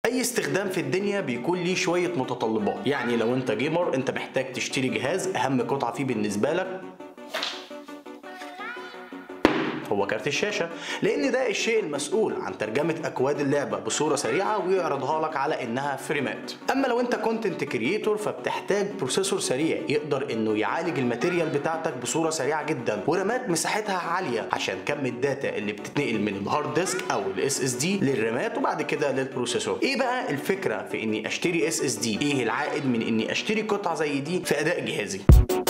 اي استخدام في الدنيا بيكون ليه شويه متطلبات. يعني لو انت جيمر انت محتاج تشتري جهاز اهم قطعه فيه بالنسبه لك هو كارت الشاشة، لأن ده الشيء المسؤول عن ترجمة أكواد اللعبة بصورة سريعة ويعرضها لك على إنها فريمات. أما لو أنت كونتنت كرييتور فبتحتاج بروسيسور سريع يقدر إنه يعالج الماتيريال بتاعتك بصورة سريعة جدا، ورامات مساحتها عالية عشان كم الداتا اللي بتتنقل من الهارد ديسك أو الاس اس دي للرامات وبعد كده للبروسيسور. إيه بقى الفكرة في إني أشتري اس اس دي؟ إيه العائد من إني أشتري قطعة زي دي في أداء جهازي؟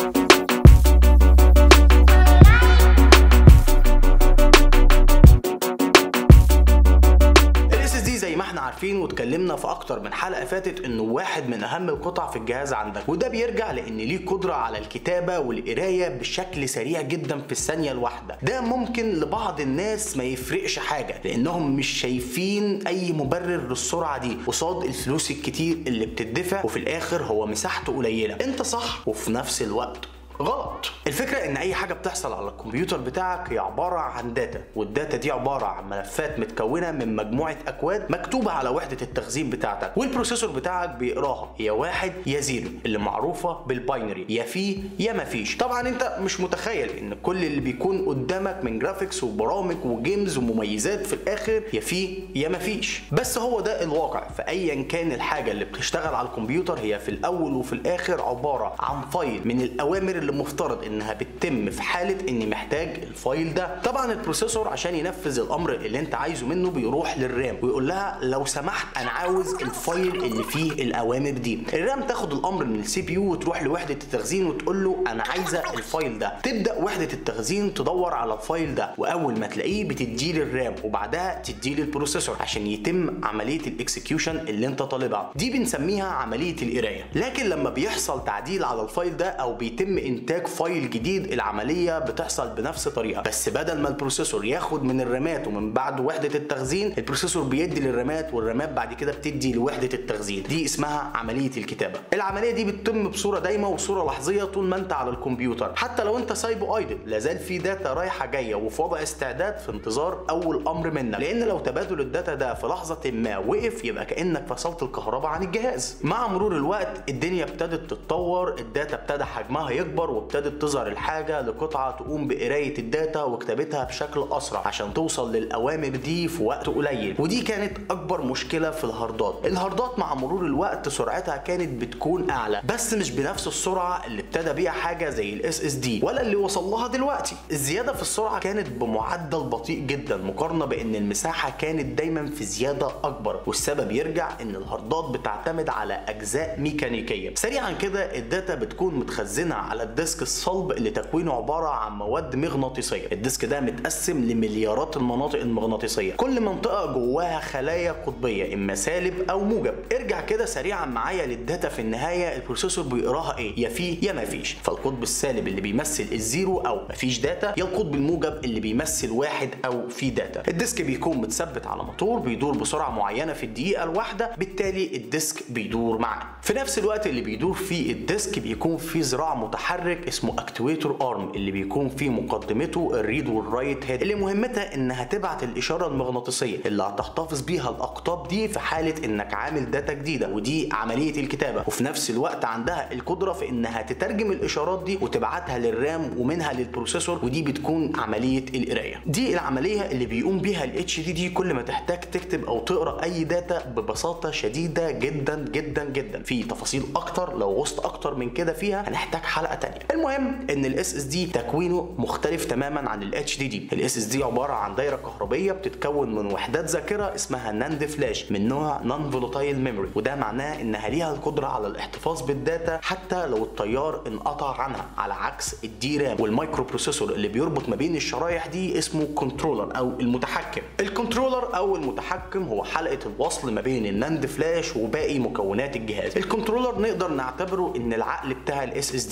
احنا عارفين واتكلمنا في اكتر من حلقه فاتت انه واحد من اهم القطع في الجهاز عندك، وده بيرجع لان ليه قدره على الكتابه والقرايه بشكل سريع جدا في الثانيه الواحده. ده ممكن لبعض الناس ما يفرقش حاجه لانهم مش شايفين اي مبرر للسرعه دي قصاد الفلوس الكتير اللي بتدفع، وفي الاخر هو مساحته قليله. انت صح وفي نفس الوقت غلط. الفكرة ان اي حاجة بتحصل على الكمبيوتر بتاعك هي عبارة عن داتا، والداتا دي عبارة عن ملفات متكونة من مجموعة اكواد مكتوبة على وحدة التخزين بتاعتك، والبروسيسور بتاعك بيقراها يا واحد يا زيرو اللي معروفة بالباينري، يا فيه يا مفيش. طبعا انت مش متخيل ان كل اللي بيكون قدامك من جرافيكس وبرامج وجيمز ومميزات في الاخر يا فيه يا مفيش، بس هو ده الواقع. فايا كان الحاجة اللي بتشتغل على الكمبيوتر هي في الاول وفي الاخر عبارة عن فايل من الاوامر اللي مفترض انها بتتم في حاله اني محتاج الفايل ده. طبعا البروسيسور عشان ينفذ الامر اللي انت عايزه منه بيروح للرام ويقول لها لو سمحت انا عاوز الفايل اللي فيه الاوامر دي. الرام تاخد الامر من السي بي يو وتروح لوحده التخزين وتقول له انا عايزه الفايل ده. تبدا وحده التخزين تدور على الفايل ده، واول ما تلاقيه بتديه للرام وبعدها تديه للبروسيسور عشان يتم عمليه الاكسكيوشن اللي انت طالبها. دي بنسميها عمليه القرايه. لكن لما بيحصل تعديل على الفايل ده او بيتم انتاج فايل جديد العمليه بتحصل بنفس الطريقه، بس بدل ما البروسيسور ياخد من الرامات ومن بعد وحده التخزين البروسيسور بيدي للرامات والرامات بعد كده بتدي لوحده التخزين. دي اسمها عمليه الكتابه. العمليه دي بتتم بصوره دايمه وصوره لحظيه طول ما انت على الكمبيوتر، حتى لو انت سايبه ايدل لازال في داتا رايحه جايه وفي وضع استعداد في انتظار اول امر منك، لان لو تبادل الداتا ده في لحظه ما وقف يبقى كانك فصلت الكهرباء عن الجهاز. مع مرور الوقت الدنيا ابتدت تتطور، الداتا ابتدى حجمها يكبر وابتدت تظهر الحاجه لقطعه تقوم بقرايه الداتا وكتابتها بشكل اسرع عشان توصل للاوامر دي في وقت قليل. ودي كانت اكبر مشكله في الهاردات. الهاردات مع مرور الوقت سرعتها كانت بتكون اعلى، بس مش بنفس السرعه اللي ابتدى بيها حاجه زي الاس اس دي ولا اللي وصل لها دلوقتي. الزياده في السرعه كانت بمعدل بطيء جدا مقارنه بان المساحه كانت دايما في زياده اكبر، والسبب يرجع ان الهاردات بتعتمد على اجزاء ميكانيكيه. سريعا كده الداتا بتكون متخزنه على الديسك الصلب اللي تكوينه عباره عن مواد مغناطيسيه. الديسك ده متقسم لمليارات المناطق المغناطيسيه، كل منطقه جواها خلايا قطبيه اما سالب او موجب. ارجع كده سريعا معايا للداتا في النهايه البروسيسور بيقراها ايه؟ يا فيه يا مفيش. فالقطب السالب اللي بيمثل الزيرو او مفيش داتا، يا القطب الموجب اللي بيمثل واحد او في داتا. الديسك بيكون متثبت على موتور بيدور بسرعه معينه في الدقيقه الواحده، بالتالي الديسك بيدور معاه. في نفس الوقت اللي بيدور فيه الديسك بيكون فيه ذراع متحرك اسمه اكتويتور ارم اللي بيكون فيه مقدمته الريد والرايت هيد، اللي مهمتها انها تبعت الاشاره المغناطيسيه اللي هتحتفظ بيها الاقطاب دي في حاله انك عامل داتا جديده، ودي عمليه الكتابه. وفي نفس الوقت عندها القدره في انها تترجم الاشارات دي وتبعتها للرام ومنها للبروسيسور، ودي بتكون عمليه القرايه. دي العمليه اللي بيقوم بيها الاتش دي دي كل ما تحتاج تكتب او تقرا اي داتا ببساطه شديده جدا جدا جدا. في تفاصيل اكتر لو غصت اكتر من كده فيها هنحتاج حلقه ثانيه. المهم ان الاس اس دي تكوينه مختلف تماما عن الاتش دي دي. الاس اس دي عباره عن دايره كهربيه بتتكون من وحدات ذاكره اسمها ناند فلاش من نوع نون فولاتايل ميموري، وده معناه انها ليها القدره على الاحتفاظ بالداتا حتى لو التيار انقطع عنها، على عكس الدي رام والمايكرو بروسيسور اللي بيربط ما بين الشرايح دي اسمه كنترولر او المتحكم. الكنترولر او المتحكم هو حلقه الوصل ما بين الناند فلاش وباقي مكونات الجهاز. الكنترولر نقدر نعتبره ان العقل بتاع الاس اس دي، هو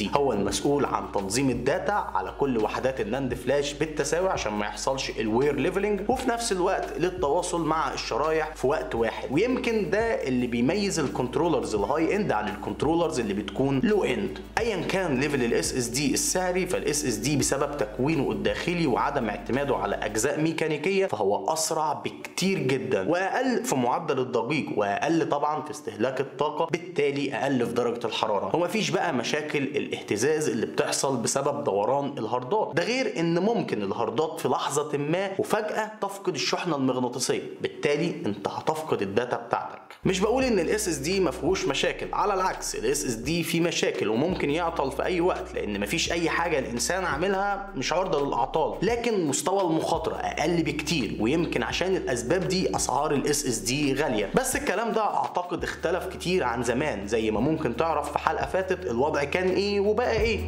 المسؤول عن تنظيم الداتا على كل وحدات الناند فلاش بالتساوي عشان ما يحصلش الوير ليفلنج، وفي نفس الوقت للتواصل مع الشرايح في وقت واحد. ويمكن ده اللي بيميز الكنترولرز الهاي اند عن الكنترولرز اللي بتكون لو اند. ايا كان ليفل الاس اس دي السعري، فالاس اس دي بسبب تكوينه الداخلي وعدم اعتماده على اجزاء ميكانيكيه فهو اسرع بكتير جدا، واقل في معدل الضجيج، واقل طبعا في استهلاك الطاقه، بالتالي اقل في درجه الحراره. ومفيش بقى مشاكل الاهتزاز اللي بتحصل بسبب دوران الهاردات. ده غير ان ممكن الهاردات في لحظه ما وفجاه تفقد الشحنه المغناطيسيه، بالتالي انت هتفقد الداتا بتاعتك. مش بقول ان الاس اس دي ما فيهوش مشاكل، على العكس الاس اس دي فيه مشاكل وممكن يعطل في اي وقت، لان مفيش اي حاجه الانسان عاملها مش عرضه للاعطال، لكن مستوى المخاطره اقل بكتير، ويمكن عشان الاسباب دي اسعار الاس اس دي غاليه. بس الكلام ده اعتقد اختلف كتير عن زمان، زي ما ممكن تعرف في حلقه فاتت الوضع كان ايه وبقى ايه.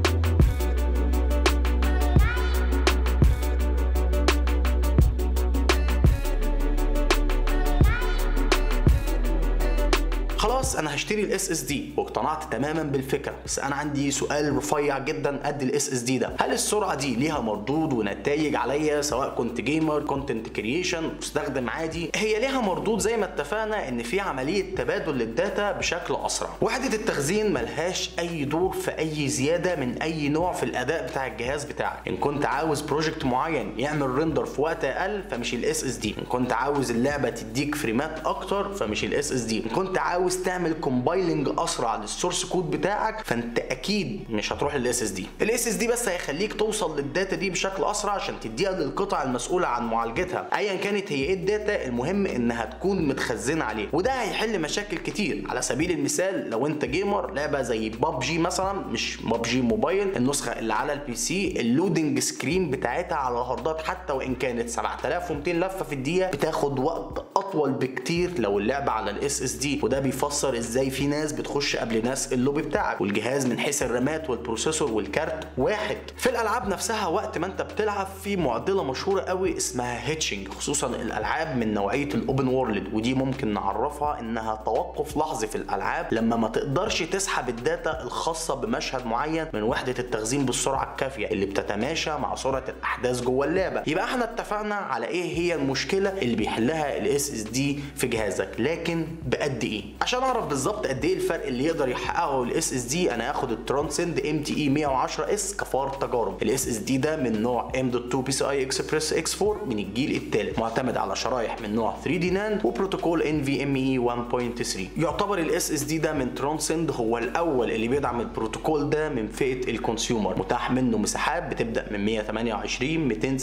خلاص انا هشتري الاس اس دي واقتنعت تماما بالفكره، بس انا عندي سؤال رفيع جدا قد الاس اس دي ده: هل السرعه دي ليها مردود ونتائج عليا سواء كنت جيمر، كونتنت كرييشن، مستخدم عادي؟ هي ليها مردود زي ما اتفقنا ان في عمليه تبادل للداتا بشكل اسرع. وحده التخزين ملهاش اي دور في اي زياده من اي نوع في الاداء بتاع الجهاز بتاعك. ان كنت عاوز بروجكت معين يعمل ريندر في وقت اقل فمش الاس اس دي، ان كنت عاوز اللعبه تديك فريمات اكتر فمش الاس اس دي، ان كنت عاوز تعمل كومبايلنج اسرع للسورس كود بتاعك فانت اكيد مش هتروح للاس اس دي. الاس اس دي بس هيخليك توصل للداتا دي بشكل اسرع عشان تديها للقطع المسؤوله عن معالجتها، ايا كانت هي ايه الداتا، المهم انها تكون متخزنه عليه. وده هيحل مشاكل كتير. على سبيل المثال لو انت جيمر، لعبه زي بابجي مثلا، مش بابجي موبايل، النسخه اللي على البي سي اللودنج سكرين بتاعتها على الهاردات حتى وان كانت 7200 لفه في الدقيقه بتاخد وقت اطول بكتير لو اللعبه على الاس اس دي. وده بيفسر ازاي في ناس بتخش قبل ناس اللوبي بتاعك، والجهاز من حيث الرامات والبروسيسور والكارت واحد. في الالعاب نفسها وقت ما انت بتلعب في معضله مشهوره قوي اسمها هيتشنج، خصوصا الالعاب من نوعيه الاوبن وورلد، ودي ممكن نعرفها انها توقف لحظي في الالعاب لما ما تقدرش تسحب الداتا الخاصه بمشهد معين من وحده التخزين بالسرعه الكافيه اللي بتتماشى مع سرعه الاحداث جوه اللعبه. يبقى احنا اتفقنا على ايه هي المشكله اللي بيحلها الاس اس دي في جهازك، لكن بقد ايه؟ عشان اعرف بالظبط قد ايه الفرق اللي يقدر يحققه الاس اس دي انا هاخد الترانسند ام تي اي 110 اس كفار تجارب. الاس اس دي ده من نوع M.2 بي سي اي اكسبريس اكس 4 من الجيل الثالث، معتمد على شرايح من نوع 3 دي ناند وبروتوكول NVMe 1.3. يعتبر الاس اس دي ده من ترانسند هو الاول اللي بيدعم البروتوكول ده من فئه الكونسيومر. متاح منه مساحات بتبدا من 128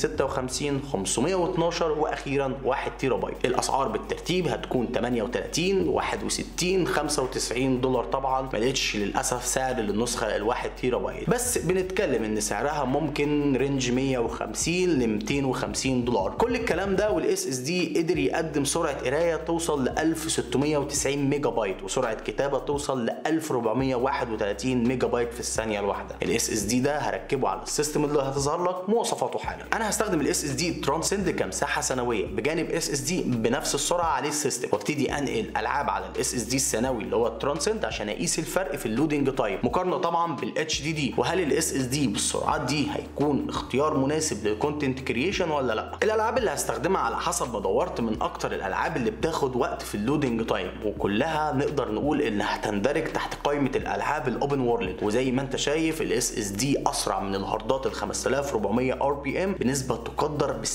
256 512 واخيرا 1 تيرا بايت. الاسعار بالترتيب هتكون 38 61 95 دولار. طبعا ما لقيتش للاسف سعر للنسخه الواحد تيرا بايت، بس بنتكلم ان سعرها ممكن رينج 150 ل 250 دولار. كل الكلام ده والاس اس دي قدر يقدم سرعه قرايه توصل ل 1690 ميجا بايت وسرعه كتابه توصل ل 1431 ميجا بايت في الثانيه الواحده. الاس اس دي ده هركبه على السيستم اللي هتظهر لك مواصفاته حالا. انا هستخدم الاس اس دي ترانسند كمساحه سنويه بجانب اس اس دي بنفس السرعه عليه السيستم، وابتدي انقل العاب على الاس اس دي الثانوي اللي هو الترانسند عشان اقيس الفرق في اللودنج تايم مقارنه طبعا بالاتش دي دي، وهل الاس اس دي بالسرعات دي هيكون اختيار مناسب للكونتنت كرييشن ولا لا. الالعاب اللي هستخدمها على حسب ما دورت من اكتر الالعاب اللي بتاخد وقت في اللودنج تايم، وكلها نقدر نقول انها تندرج تحت قائمه الالعاب الاوبن وورلد. وزي ما انت شايف الاس اس دي اسرع من الهاردات ال 5400 ار بي ام بنسبه تقدر ب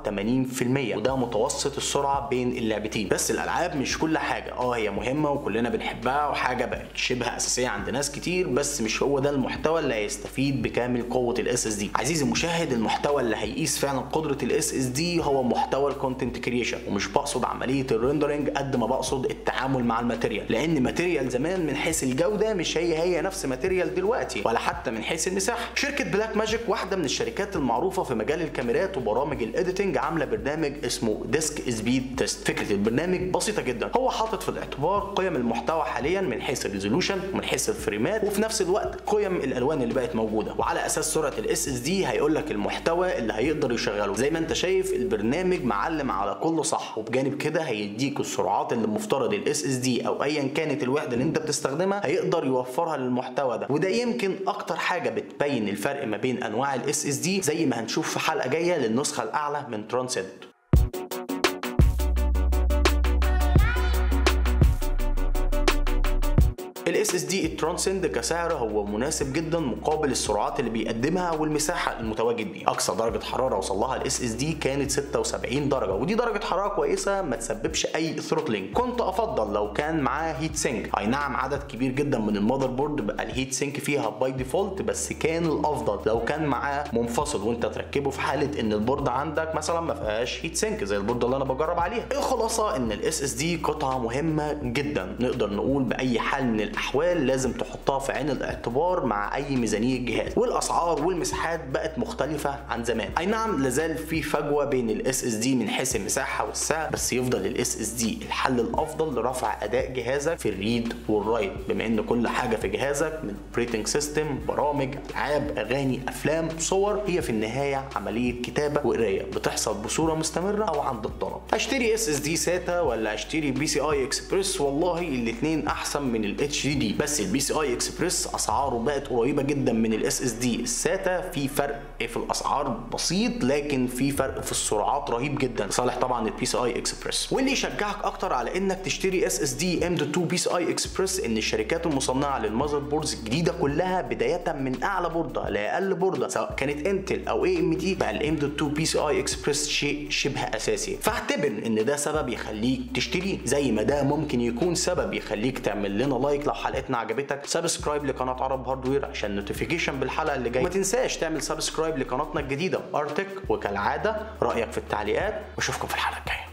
87%، وده متوسط السرعه بين اللعبتين. بس الالعاب مش كل حاجه، هي مهمه وكلنا بنحبها وحاجه بقت شبه اساسيه عند ناس كتير، بس مش هو ده المحتوى اللي هيستفيد بكامل قوه الاس اس دي. عزيزي المشاهد، المحتوى اللي هيقيس فعلا قدره الاس اس دي هو محتوى الكونتنت كرييشن، ومش بقصد عمليه الريندرنج قد ما بقصد التعامل مع الماتيريال، لان ماتيريال زمان من حيث الجوده مش هي نفس ماتيريال دلوقتي، ولا حتى من حيث المساحه. شركه بلاك ماجيك واحده من الشركات المعروفه في مجال الكاميرات وبرامج الايديتنج عامله برنامج اسمه ديسك سبيد تيست. تيست. فكره البرنامج بسيطه جدا، هو حاطط في الاعتبار قيم المحتوى حاليا من حيث الريزولوشن ومن حيث الفريمات، وفي نفس الوقت قيم الالوان اللي بقت موجوده، وعلى اساس سرعه الاس اس دي هيقول لك المحتوى اللي هيقدر يشغله. زي ما انت شايف البرنامج معلم على كله صح، وبجانب كده هيديك السرعات اللي مفترض الاس اس دي او ايا كانت الوحده اللي انت بتستخدمها هيقدر يوفرها للمحتوى ده. وده يمكن اكتر حاجه بتبين الفرق ما بين انواع الاس اس دي، زي ما هنشوف في حلقه جايه للنسخه الاعلى من ترانسيد. الاس اس دي الترانسند كسعر هو مناسب جدا مقابل السرعات اللي بيقدمها والمساحه المتواجد بيها. اقصى درجه حراره وصل لها الاس اس دي كانت 76 درجه، ودي درجه حراره كويسه ما تسببش اي ثروتلينج. كنت افضل لو كان معاه هيت سينك. اي نعم عدد كبير جدا من المذر بورد بقى الهيت سينك فيها باي ديفولت، بس كان الافضل لو كان معاه منفصل وانت تركبه في حاله ان البورد عندك مثلا ما فيهاش هيت سينك زي البورده اللي انا بجرب عليها. الخلاصه ان الاس اس دي قطعه مهمه جدا، نقدر نقول باي حال من الاحوال لازم تحطها في عين الاعتبار مع اي ميزانيه جهاز. والاسعار والمساحات بقت مختلفه عن زمان. اي نعم لازال في فجوه بين الاس اس دي من حيث المساحه والسعر، بس يفضل الاس اس دي الحل الافضل لرفع اداء جهازك في الريد والرايت، بما ان كل حاجه في جهازك من اوبريتنج سيستم، برامج، العاب، اغاني، افلام، صور، هي في النهايه عمليه كتابه وقرايه بتحصل بصوره مستمره او عند الطلب. اشتري اس اس دي ساتا ولا اشتري بي سي اي اكسبريس؟ والله الاثنين احسن من الاتش دي دي، بس البي سي اي اكسبريس اسعاره بقت قريبه جدا من الاس اس دي الساتا. في فرق في الاسعار بسيط، لكن في فرق في السرعات رهيب جدا لصالح طبعا البي سي اي اكسبريس. واللي يشجعك اكتر على انك تشتري اس اس دي ام دوت 2 بي سي اي اكسبريس ان الشركات المصنعه للمذر بوردز الجديده كلها بدايه من اعلى بورده لاقل بورده سواء كانت انتل او اي ام دي، بقى الام دوت 2 بي سي اي اكسبريس شيء شبه اساسي. فاعتبر ان ده سبب يخليك تشتريه، زي ما ده ممكن يكون سبب يخليك تعمل لنا لايك لو حلقتنا عجبتك، سبسكرايب لقناه عرب هاردوير عشان نوتيفيكيشن بالحلقه اللي جايه، وما تنساش تعمل سبسكرايب لقناتنا الجديده ارتك، وكالعاده رايك في التعليقات، واشوفكم في الحلقه الجايه.